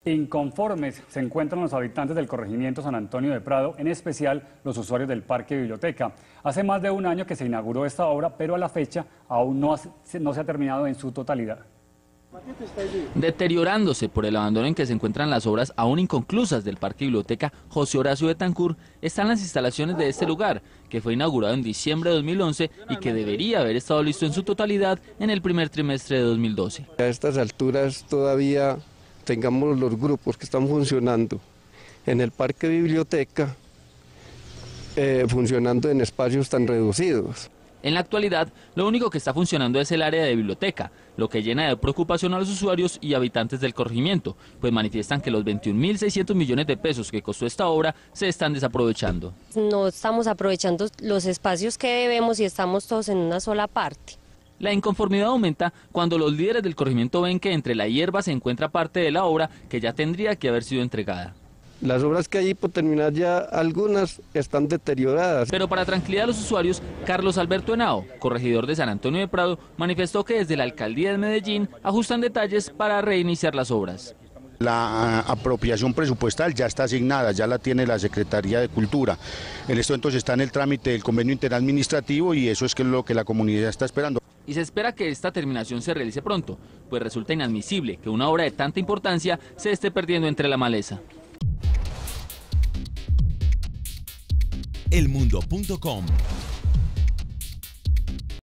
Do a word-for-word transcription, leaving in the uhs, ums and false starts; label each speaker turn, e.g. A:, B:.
A: Inconformes se encuentran los habitantes del corregimiento San Antonio de Prado, en especial los usuarios del Parque Biblioteca. Hace más de un año que se inauguró esta obra, pero a la fecha aún no, no se ha terminado en su totalidad.
B: Deteriorándose por el abandono en que se encuentran las obras aún inconclusas del Parque Biblioteca José Horacio Betancourt, están las instalaciones de este lugar, que fue inaugurado en diciembre de dos mil once y que debería haber estado listo en su totalidad en el primer trimestre de dos mil doce.
C: A estas alturas todavía tengamos los grupos que están funcionando en el Parque Biblioteca, eh, funcionando en espacios tan reducidos.
B: En la actualidad, lo único que está funcionando es el área de biblioteca, lo que llena de preocupación a los usuarios y habitantes del corregimiento, pues manifiestan que los veintiún mil seiscientos millones de pesos que costó esta obra se están desaprovechando.
D: No estamos aprovechando los espacios que debemos y estamos todos en una sola parte.
B: La inconformidad aumenta cuando los líderes del corregimiento ven que entre la hierba se encuentra parte de la obra que ya tendría que haber sido entregada.
C: Las obras que hay por terminar ya, algunas están deterioradas.
B: Pero para tranquilidad de los usuarios, Carlos Alberto Henao, corregidor de San Antonio de Prado, manifestó que desde la alcaldía de Medellín ajustan detalles para reiniciar las obras.
E: La apropiación presupuestal ya está asignada, ya la tiene la Secretaría de Cultura. En esto entonces está en el trámite del convenio interadministrativo y eso es lo que la comunidad está esperando.
B: Y se espera que esta terminación se realice pronto, pues resulta inadmisible que una obra de tanta importancia se esté perdiendo entre la maleza.
F: elmundo punto com